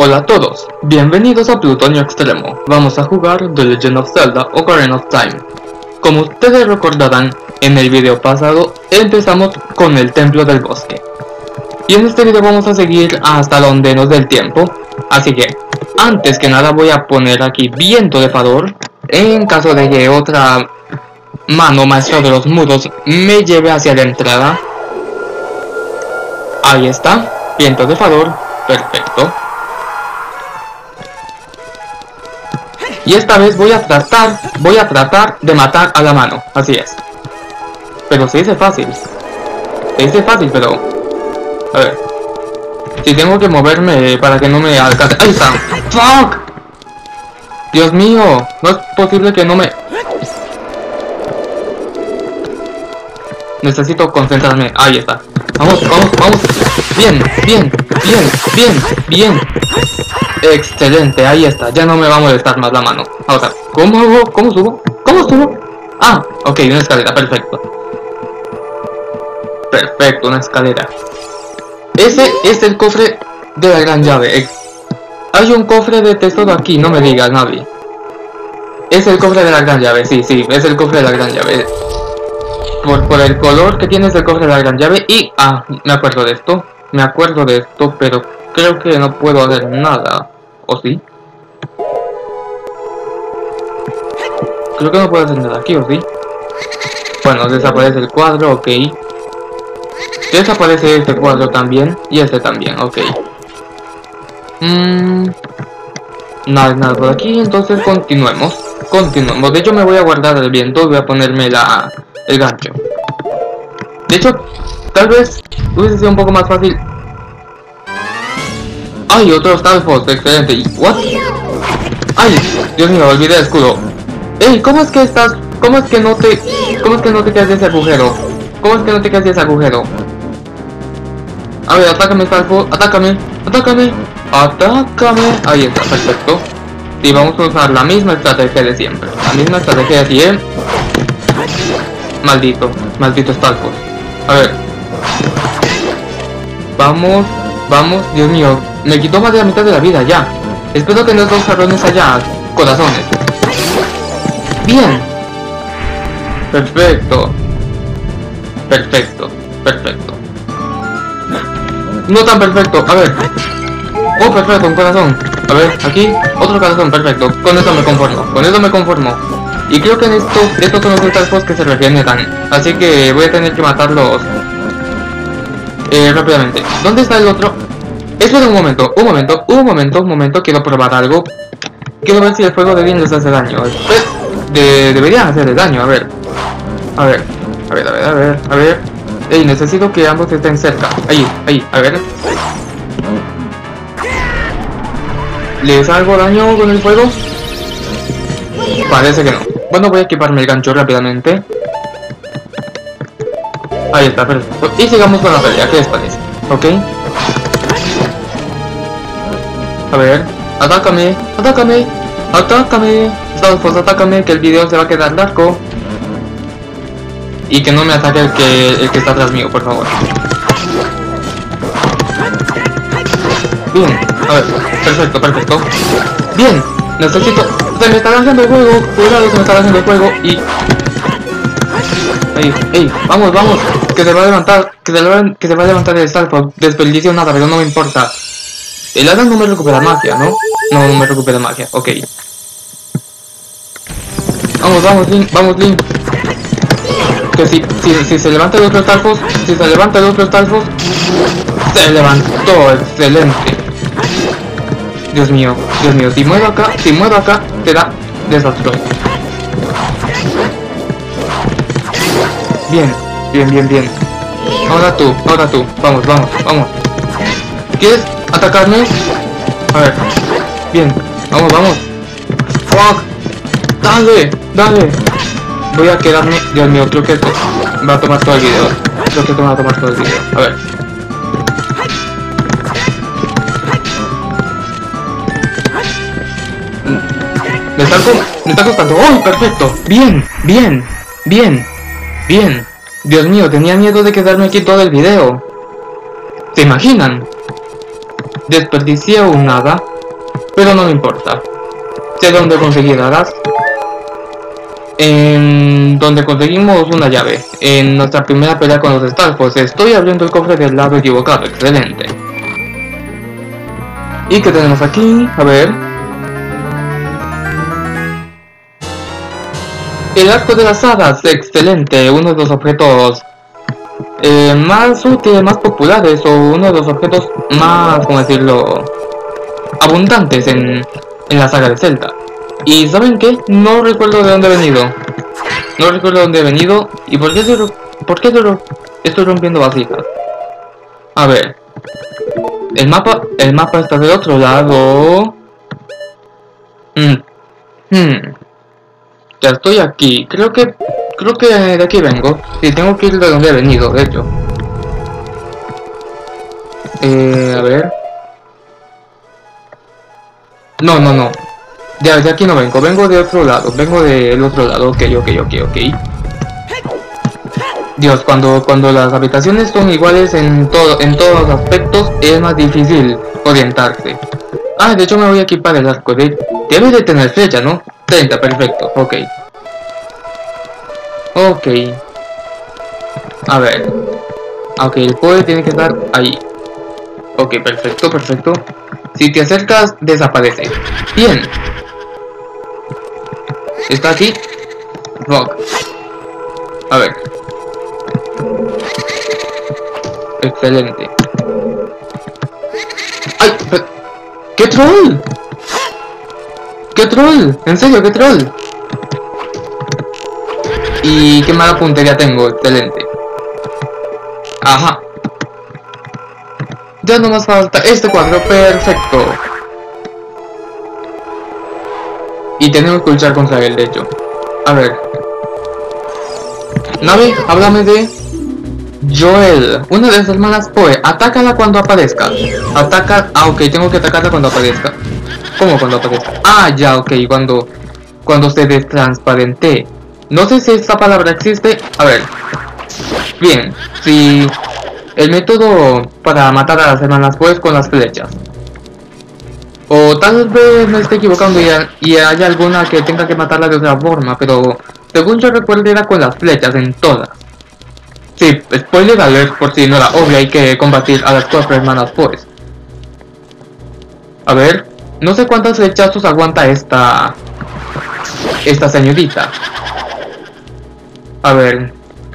Hola a todos, bienvenidos a Plutonio Extremo. Vamos a jugar The Legend of Zelda Ocarina of Time. Como ustedes recordarán, en el video pasado empezamos con el Templo del Bosque. Y en este video vamos a seguir hasta donde nos dé el tiempo. Así que, antes que nada voy a poner aquí viento de Fador. En caso de que otra mano maestra de los muros me lleve hacia la entrada. Ahí está, viento de Fador, perfecto. Y esta vez voy a tratar de matar a la mano, así es. Pero se dice fácil. Pero... a ver. Si tengo que moverme para que no me alcance... ¡Ahí está! ¡Fuck! Dios mío, no es posible que no me... Necesito concentrarme, ahí está. Vamos. Bien. Excelente, ahí está, ya no me va a molestar más la mano. Ahora, ¿cómo subo? Ah, ok, una escalera, perfecto. Perfecto, una escalera. Ese es el cofre de la gran llave. Hay un cofre de tesoro aquí, no me digas, Navi. Es el cofre de la gran llave, sí, es el cofre de la gran llave. Por el color que tiene el cofre de la gran llave y... ah, me acuerdo de esto, pero creo que no puedo hacer nada. ¿O sí? Creo que no puedo hacer nada aquí, ¿o sí? Bueno, desaparece el cuadro, ok. Desaparece este cuadro también y este también, ok. Nada por aquí, entonces continuemos. De hecho me voy a guardar el viento y voy a ponerme el gancho. De hecho, tal vez hubiese sido un poco más fácil. ¡Ay, otro Star Fox! Excelente. ¿What? ¡Ay! Dios mío, olvidé el escudo. ¡Ey! ¿Cómo es que no te quedas de ese agujero? A ver, atácame, Star Fox. Atácame. Ahí está, perfecto. Y vamos a usar la misma estrategia de siempre. Maldito Star Fox. A ver. Vamos, Dios mío. Me quitó más de la mitad de la vida ya. Espero que no dos jarrones allá. Corazones. Bien. Perfecto. No tan perfecto. A ver. Oh, perfecto, un corazón. A ver, aquí, otro corazón, perfecto. Con eso me conformo. Y creo que en estos son los Star Fox que se regeneran. Así que voy a tener que matarlos rápidamente. ¿Dónde está el otro? Espera un momento, quiero probar algo. Quiero ver si el fuego de bien les hace daño. Deberían hacerle daño, a ver. Ey, necesito que ambos estén cerca. Ahí, a ver. ¿Les hago daño con el fuego? Parece que no. Bueno, voy a equiparme el gancho rápidamente. Ahí está, perfecto. Y sigamos con la pelea, ¿qué les parece? ¿Ok? A ver, atácame. Pues atácame, que el video se va a quedar largo. Y que no me ataque el que está atrás mío, por favor. Bien, a ver, perfecto. Bien, necesito... Se me está lanzando el juego, cuidado, se me está lanzando el juego y... Ey, vamos, que se va a levantar, el Star Fox. Desperdicio nada, pero no me importa. El hada no me recupera magia, ¿no? No me recupera magia, ok. Vamos, Link. Que si se levanta el otro Star Fox, se levantó, excelente. Dios mío, si muevo acá, te da desastroso. Bien. Ahora tú, vamos. ¿Quieres atacarme? A ver, bien, vamos. Fuck, dale. Voy a quedarme, Dios mío, creo que esto va a tomar todo el video. A ver. Me está costando. ¡Oh, perfecto! Bien. Dios mío, tenía miedo de quedarme aquí todo el video. ¿Se imaginan? Desperdicié un hada pero no me importa. Sé dónde conseguir alas. En donde conseguimos una llave. En nuestra primera pelea con los Star Fox. Estoy abriendo el cofre del lado equivocado. Excelente. ¿Y qué tenemos aquí? A ver. El arco de las hadas. Excelente. Uno de los objetos más útiles, más populares. O uno de los objetos más, ¿cómo decirlo?, abundantes en la saga de Zelda. Y ¿saben qué? No recuerdo de dónde he venido. No recuerdo de dónde he venido. ¿Y por qué estoy rompiendo vasijas? A ver. El mapa está del otro lado. Ya estoy aquí. Creo que de aquí vengo. Sí, tengo que ir de donde he venido, de hecho. A ver. No. De aquí no vengo, vengo de otro lado, vengo del otro lado, ok. Dios, cuando las habitaciones son iguales en todos los aspectos, es más difícil orientarse. Ah, de hecho me voy a equipar el arco, debe de tener flecha, ¿no? 30, perfecto, ok. A ver. Ok, el poder tiene que estar ahí. Ok, perfecto. Si te acercas, desaparece. Bien. ¿Está aquí? Rock. A ver. Excelente. ¡Ay! ¡Qué troll! ¡Qué troll! ¿En serio, qué troll? Y qué mala puntería tengo. Excelente. Ajá. Ya no nos falta este cuadro. Perfecto. Y tenemos que luchar contra él, de hecho. A ver. Navi, háblame de Joel, una de las hermanas Poe. Atácala cuando aparezca. Ataca. Ah, ok, tengo que atacarla cuando aparezca. ¿Cómo cuando aparezca? Ah, ya, ok, cuando se destransparente. No sé si esta palabra existe. A ver. Bien, si el método para matar a las hermanas Poe es con las flechas. O tal vez me esté equivocando y haya alguna que tenga que matarla de otra forma, pero según yo recuerdo era con las flechas en todas. Sí, spoiler alert por si no era obvio, hay que combatir a las 4 hermanas pues. A ver, no sé cuántos flechazos aguanta esta señorita. A ver.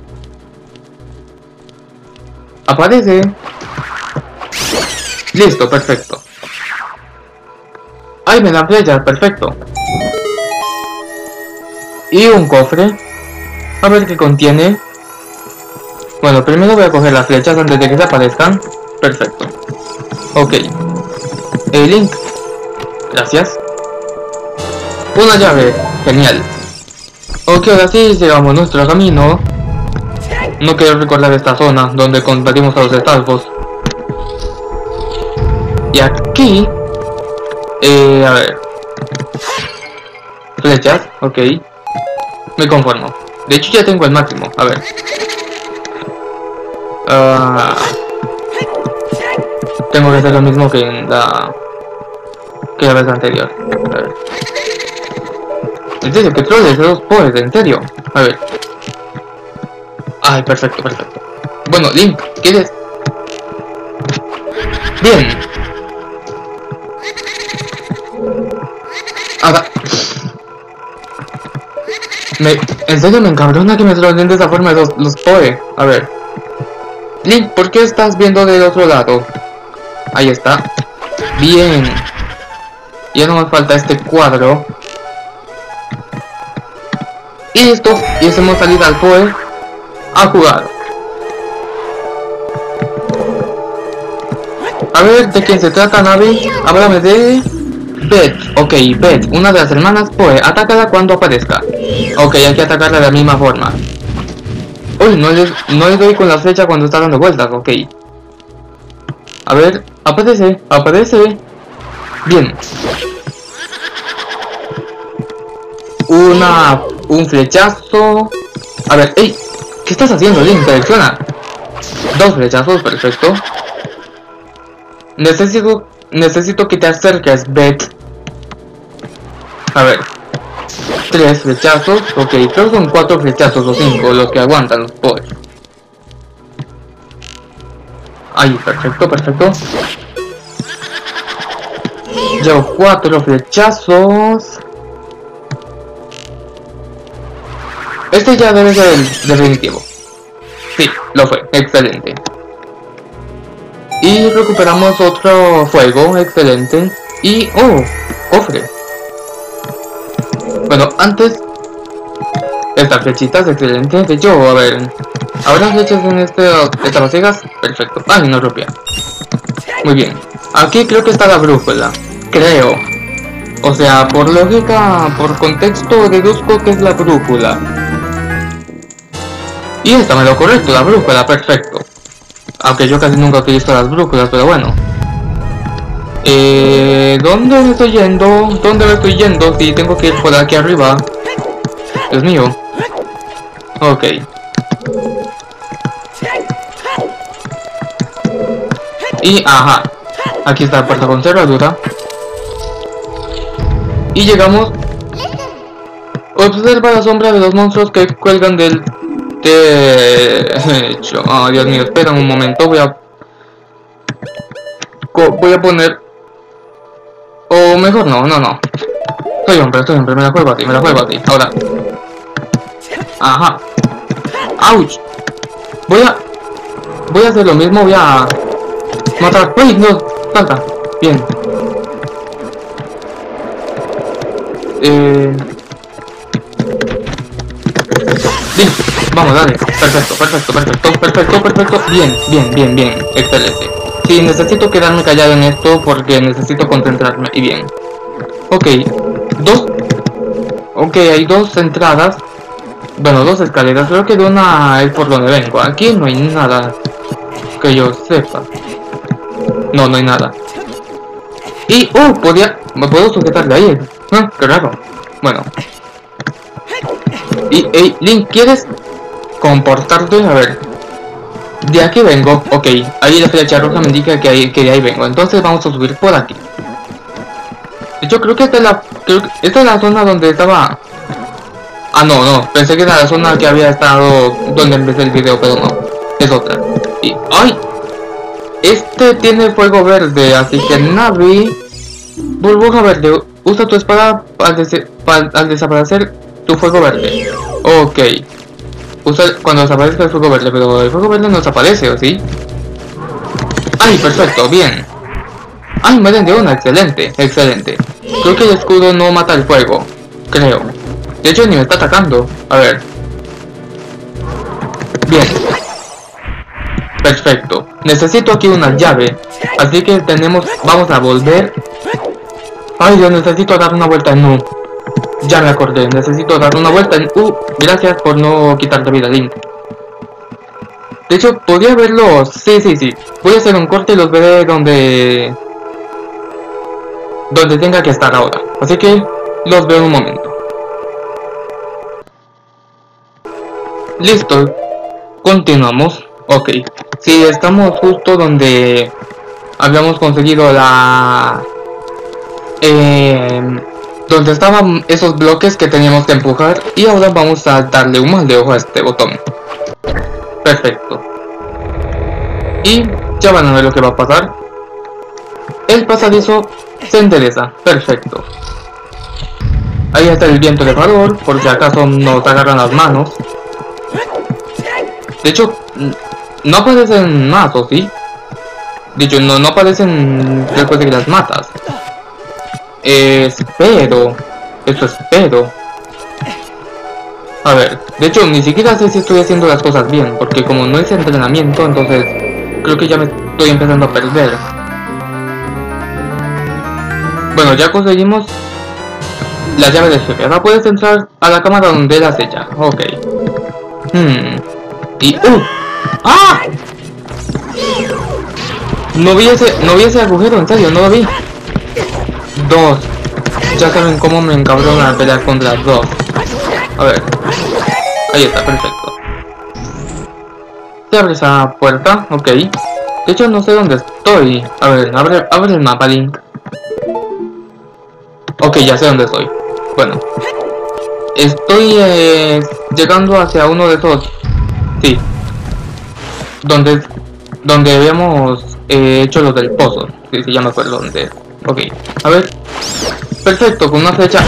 Aparece. Listo, perfecto. ¡Ay, me dan flechas! Perfecto. Y un cofre. A ver qué contiene. Bueno, primero voy a coger las flechas antes de que se aparezcan. Perfecto. Ok. El Link. Gracias. Una llave. Genial. Ok, ahora sí, sigamos nuestro camino. No quiero recordar esta zona donde combatimos a los Star Fox. Y aquí... a ver. Flechas, ok. Me conformo. De hecho ya tengo el máximo, a ver. Tengo que hacer lo mismo que en la vez anterior. A ver. En serio, que trolls de los poes, en serio. A ver. Ay, perfecto. Bueno, Link, ¿quieres? Bien. Ahora. En serio me encabrona que me trollen de esa forma los poe. A ver. Link, ¿por qué estás viendo del otro lado? Ahí está. Bien. Ya no me falta este cuadro. Y listo. Y hacemos salida al poe a jugar. A ver, ¿de quién se trata, Navi? Háblame de... Beth. Ok, Beth, una de las hermanas Poe. Atácala cuando aparezca. Ok, hay que atacarla de la misma forma. Uy, no le doy con la flecha cuando está dando vueltas, ok. A ver, aparece. Bien. Un flechazo. A ver, ey, ¿qué estás haciendo, Link? Selecciona. 2 flechazos, perfecto. Necesito que te acerques, Beth. A ver. 3 flechazos. Ok, creo que son 4 flechazos o 5 los que aguantan los poderes. Ahí, perfecto, perfecto. Llevo 4 flechazos. Este ya debe ser el definitivo. Sí, lo fue, excelente. Y recuperamos otro fuego, excelente. Y... ¡oh! Cofre. Bueno, antes... estas flechitas, excelente. De hecho, a ver... ¿habrá flechas en estas ciegas? Perfecto. Ay, no rompía. Muy bien. Aquí creo que está la brújula. Creo. O sea, por lógica, por contexto, deduzco que es la brújula. Y esta me lo correcto, la brújula, perfecto. Aunque yo casi nunca utilizo las brújulas, pero bueno. ¿Dónde me estoy yendo? ¿Dónde me estoy yendo? Si tengo que ir por aquí arriba. Dios mío. Ok. Y, ajá. Aquí está la puerta con cerradura. Y llegamos. Observa la sombra de los monstruos que cuelgan del techo. Oh, Dios mío, espera un momento. Voy a poner... o mejor no. Soy hombre, me la juego a ti, Ahora. Ajá. ¡Auch! Voy a hacer lo mismo, voy a matar. ¡Uy! No, salta. Bien. Bien, vamos, dale. Perfecto. Bien. Excelente. Sí, necesito quedarme callado en esto porque necesito concentrarme. Y bien. Ok. Hay 2 entradas. Bueno, 2 escaleras. Creo que de una es por donde vengo. Aquí no hay nada que yo sepa. No hay nada. Y, me puedo sujetar de ahí. Qué raro. Bueno. Y, hey, Link, ¿quieres comportarte? A ver. De aquí vengo. Ok. Ahí la flecha roja me indica que de ahí vengo. Entonces vamos a subir por aquí. De hecho, creo que esta es la zona donde estaba... ah, no. Pensé que era la zona que había estado donde empecé el video, pero no. Es otra. Y... ¡ay! Este tiene fuego verde, así que Navi... burbuja verde. Usa tu espada al desaparecer tu fuego verde. Ok. Cuando desaparezca el fuego verde, pero el fuego verde no desaparece, ¿o sí? ¡ay, perfecto! Bien. ¡ay, mueren de una! Excelente. Creo que el escudo no mata el fuego. Creo. De hecho, ni me está atacando. A ver. Bien. Perfecto. Necesito aquí una llave. Así que vamos a volver. Ay, Dios, necesito dar una vuelta en U. Ya me acordé. Necesito dar una vuelta en U. Gracias por no quitarte vida, Link. De hecho, podría verlos. Sí. Voy a hacer un corte y los veré donde tenga que estar ahora. Así que los veo en un momento. Listo. Continuamos. Ok. Sí, estamos justo donde habíamos conseguido donde estaban esos bloques que teníamos que empujar. Y ahora vamos a darle un mal de ojo a este botón. Perfecto. Y ya van a ver lo que va a pasar. El pasadizo se endereza. Perfecto. Ahí está el viento de calor, por si acaso nos agarran las manos. De hecho, no aparecen más, ¿o sí? De hecho, no aparecen después de que las matas. Espero. Eso espero. A ver, de hecho, ni siquiera sé si estoy haciendo las cosas bien, porque como no es entrenamiento, entonces creo que ya me estoy empezando a perder. Bueno, ya conseguimos la llave del jefe. Ahora puedes entrar a la cámara donde la sella. Ok. Y... ¡ah! No vi ese agujero, en serio, no lo vi. 2. Ya saben cómo me encabrona a pelear contra las 2. A ver. Ahí está, perfecto. Se abre esa puerta, ok. De hecho, no sé dónde estoy. A ver, abre el mapa, Link. Ok, ya sé dónde estoy. Bueno, estoy llegando hacia uno de esos. Sí. Donde habíamos hecho lo del pozo. Sí, ya me acuerdo dónde. Ok, a ver. Perfecto, con una flecha.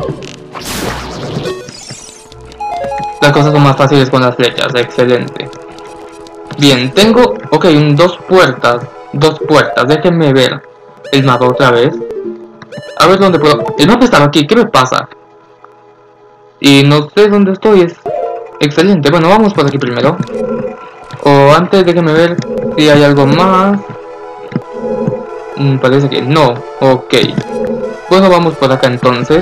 Las cosas son más fáciles con las flechas, excelente. Bien, tengo, ok, dos puertas, déjenme ver el mapa otra vez. A ver dónde puedo, el mapa estaba aquí, ¿qué me pasa? Y no sé dónde estoy, es excelente, bueno, vamos por aquí primero. O antes déjenme ver si hay algo más. Parece que no, ok. Bueno, vamos por acá entonces.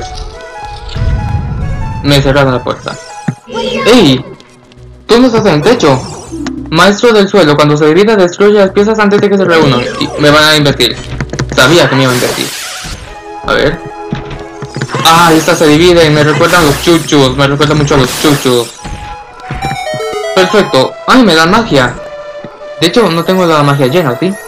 Me cerraron la puerta. ¡Ey! ¿Tú no estás en el techo? Maestro del suelo, cuando se divida destruye las piezas antes de que se reúnan. Y me van a invertir. Sabía que me iban a invertir. A ver. Ah, esta se divide y me recuerdan los chuchus. Me recuerda mucho a los chuchus. Perfecto. Ay, me dan magia. De hecho, no tengo la magia llena, ¿sí?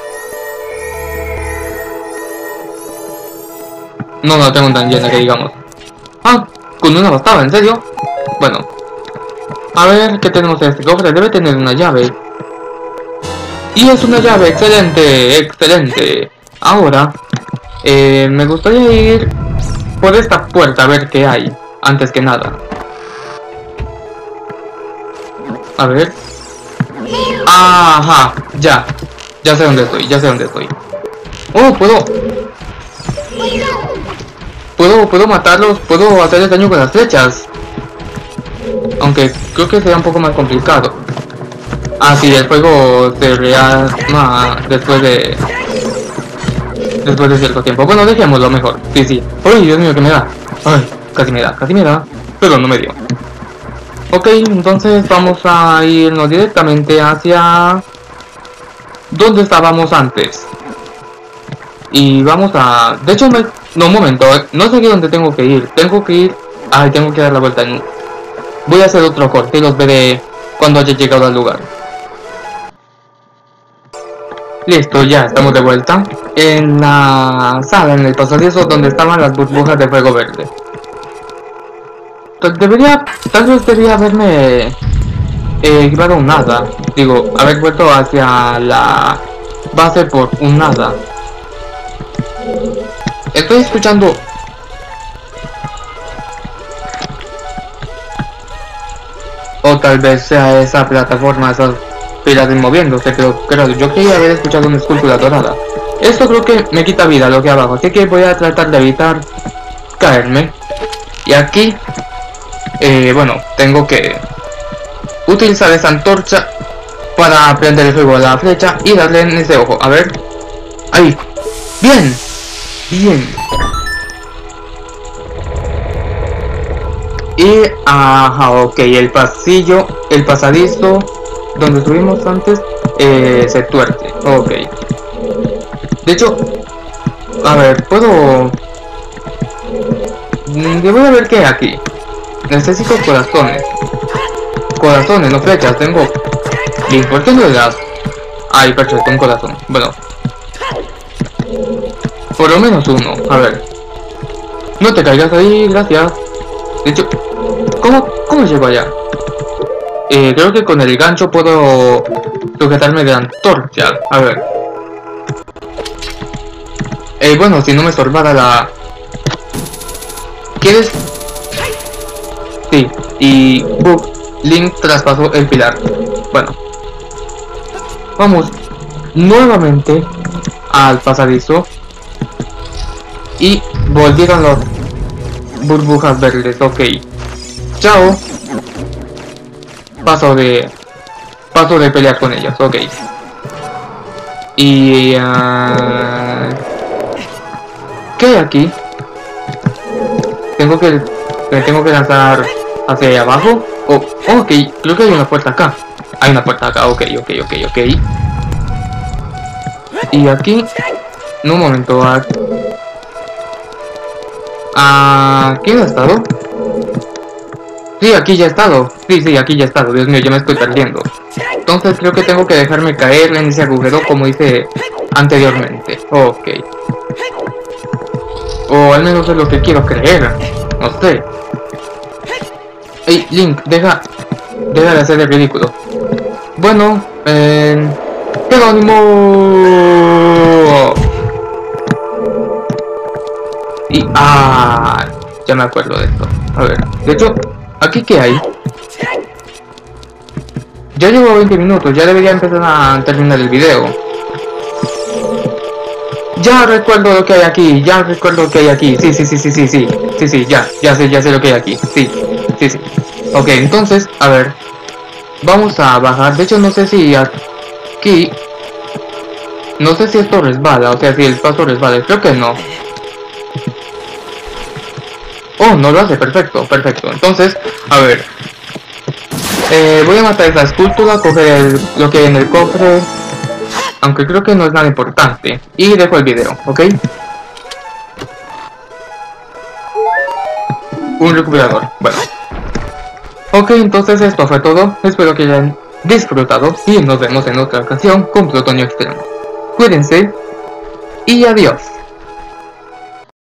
No, no tengo tan llena que digamos. Ah, con una bastaba, ¿en serio? Bueno. A ver, ¿qué tenemos en este cofre? Debe tener una llave. Y es una llave, excelente, excelente. Ahora, me gustaría ir por esta puerta a ver qué hay, antes que nada. A ver. Ajá, ya sé dónde estoy, ya sé dónde estoy. Oh, puedo matarlos, puedo hacerles daño con las flechas. Aunque creo que será un poco más complicado. Ah, sí, el fuego se rearma después de cierto tiempo. Bueno, dejémoslo mejor. Sí, sí. Ay, Dios mío, que me da. Ay, casi me da. Pero no me dio. Ok, entonces vamos a irnos directamente hacia donde estábamos antes. Y vamos a... De hecho, no, un momento. No sé dónde tengo que ir. Ay, tengo que dar la vuelta en... Voy a hacer otro corte y los veré cuando haya llegado al lugar. Listo, ya estamos de vuelta en la sala, en el pasadizo donde estaban las burbujas de fuego verde. Tal vez debería haberme equipado un nada. Digo, haber vuelto hacia la base por un nada. Estoy escuchando... O tal vez sea esa plataforma, esas pilas moviéndose, pero yo quería haber escuchado una escultura dorada. Esto creo que me quita vida lo que abajo, así que voy a tratar de evitar caerme. Y aquí, bueno, tengo que utilizar esa antorcha para prender el fuego a la flecha y darle en ese ojo. A ver, ahí, bien. Y, ajá, ok, el pasadizo donde estuvimos antes, se tuerce, ok. De hecho, a ver, puedo... voy a ver qué hay aquí. Necesito corazones. No flechas, tengo... Bien, ¿por qué no le das? Ay, perfecto, un corazón, bueno. Por lo menos uno, a ver. No te caigas ahí, gracias. De hecho, ¿cómo llego allá? Creo que con el gancho puedo sujetarme de la antorcha. A ver. Bueno, si no me estorbara la... ¿Quieres? Sí, y... Link traspasó el pilar. Bueno. Vamos nuevamente al pasadizo. Y volvieron los burbujas verdes, ok. Chao. Paso de pelear con ellas, ok. Y... ¿qué hay aquí? Me tengo que lanzar hacia allá abajo. Oh, ok, creo que hay una puerta acá. Hay una puerta acá, ok. Y aquí... No, un momento. ¿Quién ha estado? Sí, aquí ya he estado. Sí, aquí ya he estado. Dios mío, yo me estoy perdiendo. Entonces creo que tengo que dejarme caer en ese agujero como hice anteriormente. Ok. O al menos es lo que quiero creer. No sé. Ey, Link, deja de hacer el ridículo. Bueno, Jerónimo. Y ya me acuerdo de esto. A ver, de hecho, ¿aquí qué hay? Ya llevo 20 minutos, ya debería empezar a terminar el video. Ya recuerdo lo que hay aquí, ya recuerdo lo que hay aquí. Sí, ya sé lo que hay aquí. Sí. Ok, entonces, a ver. Vamos a bajar, de hecho no sé si aquí... No sé si esto resbala, o sea, si el paso resbala, creo que no. Oh, no lo hace, perfecto. Entonces, a ver. Voy a matar esa escultura, coger lo que hay en el cofre. Aunque creo que no es nada importante. Y dejo el video, ¿ok? Un recuperador, bueno. Ok, entonces esto fue todo. Espero que hayan disfrutado. Y nos vemos en otra ocasión con Plutonio Extremo. Cuídense. Y adiós.